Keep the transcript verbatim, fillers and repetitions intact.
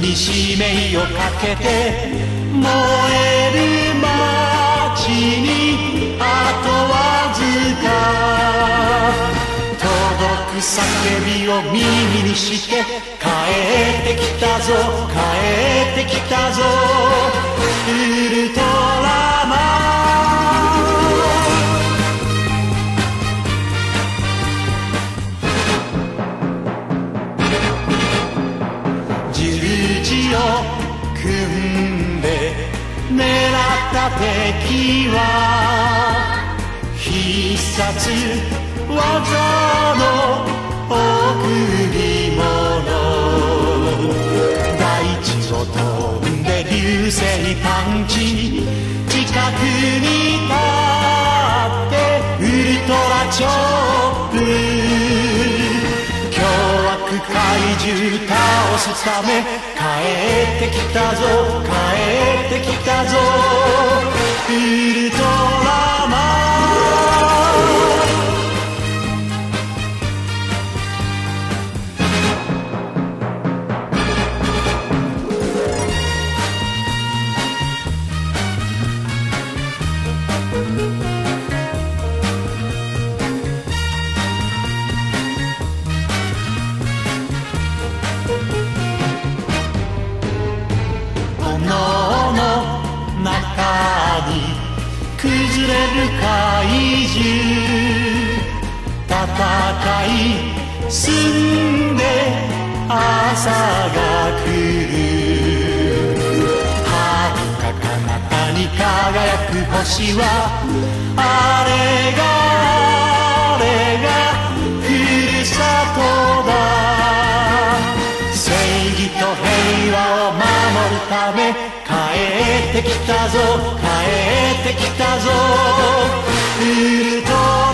に使命をかけて燃える街にあとわずか届く叫びを耳にして帰ってきたぞ帰ってきたぞウルトラマン十字を組んで狙った敵は必殺技の贈り物大地を飛んで流星パンチ近くに立ってウルトラチョップ凶悪怪獣倒すため帰ってきたぞ帰ってきたぞウルトラマン崩れる怪獣戦い進んで朝が来る遥か彼方に輝く星はあれがあれがふるさとだ正義と平和を守るため帰ってきたぞ帰ってきたぞウルトラ